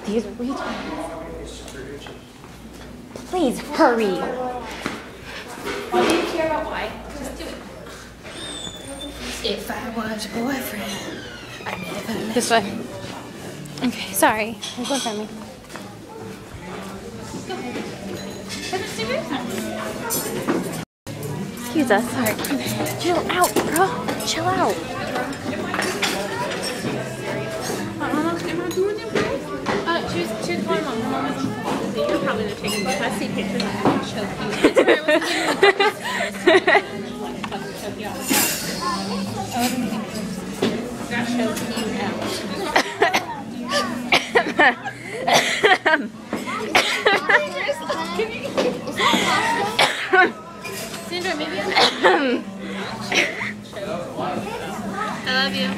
These retards. Please hurry. Why do you care about why? Just do it. If I was your boyfriend, I'd never let This way. Okay, sorry. I'm going for me. Go ahead. Excuse us. Sorry. Chill out, bro. Chill out. Choose one mom. Mom is you're probably the taking if I see pictures of you, choke you. That choke you out. Sandra, maybe I love you.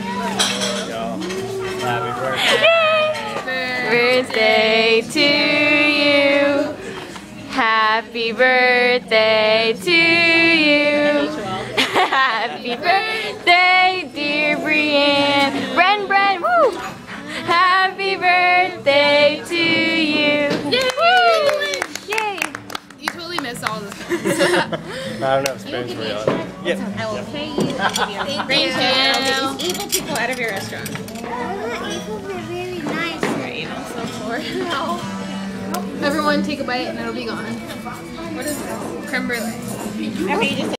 Happy birthday. Birthday to you. Happy birthday to you. Happy birthday, dear Brienne. Bren, woo! Happy birthday to you. Yay! Yay! You totally missed all this. I don't know if Spain's real. Yep. I will pay you. Thank you. I'll get these evil people out of your restaurant. Evil, they're very nice. You're evil, so poor. No. Everyone take a bite and it'll be gone. What is this? Creme brulee. After you just